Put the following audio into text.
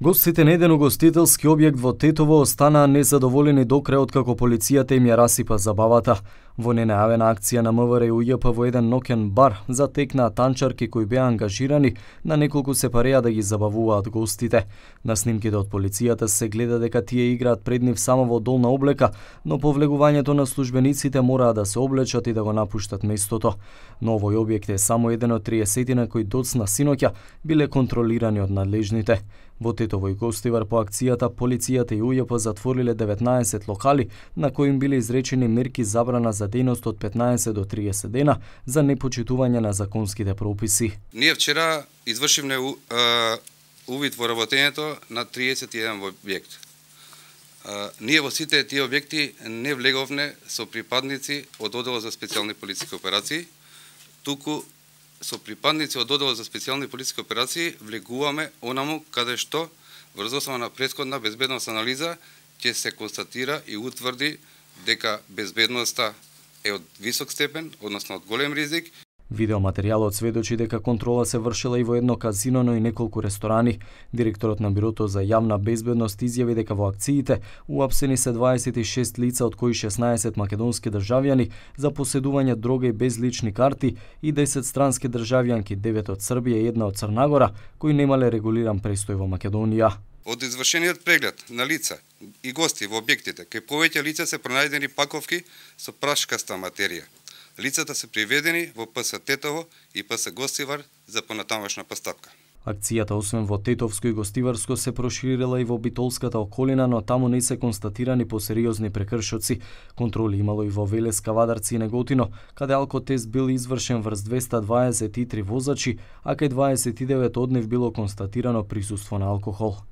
Гостите на еден угостителски објект во Тетово останаа незадоволени до крај откако полицијата им ја расипа забавата. Во ненајавена акција на МВР и УЈП во еден ноќен бар затекнаа танчарки кои беа ангажирани на неколку се пареа да ги забавуваат гостите. На снимките од полицијата се гледа дека тие играат пред нив само во долна облека, но по влегувањето на службениците мораа да се облечат и да го напуштат местото. Но овој објект е само еден од 30 кои доцна синоќа биле контролирани од надлежните. Во Тетово и Гостивар по акцијата полицијата и УЈП затвориле 19 локали на кои им биле изречени мерки забрана за дејност од 15 до 30 дена за непочитување на законските прописи. Ние вчера извршивме увид во работењето на 31 објект. Ние во сите тие објекти не влеговме со припадници од одделот за специјални полициски операции, туку со припадници од одделот за специјални полициски операции влегуваме онаму каде што врз основа на претходна безбедносна анализа ќе се констатира и утврди дека безбедноста е од висок степен, односно од голем ризик. Видеоматеријалот сведочи дека контрола се вршила и во едно казино, но и неколку ресторани. Директорот на Бирото за јавна безбедност изјави дека во акциите уапсени се 26 лица, од кои 16 македонски државјани за поседување дрога и без лични карти и 10 странски државјанки, 9 од Србија и 1 од Црнагора, кои немале регулиран престој во Македонија. Од извршениот преглед на лица и гости во објектите, кај повеќе лица се пронајдени паковки со прашкаста материја. Лицата се приведени во ПС Тетово и ПС Гостивар за понатамошна постапка. Акцијата освен во Тетовско и Гостиварско се проширила и во Битолската околина, но таму не се констатирани посериозни прекршоци. Контроли имало и во Велеска, Вадарци и Неготино, каде алкотест бил извршен врз 223 возачи, а кај 29 од нив било констатирано присуство на алкохол.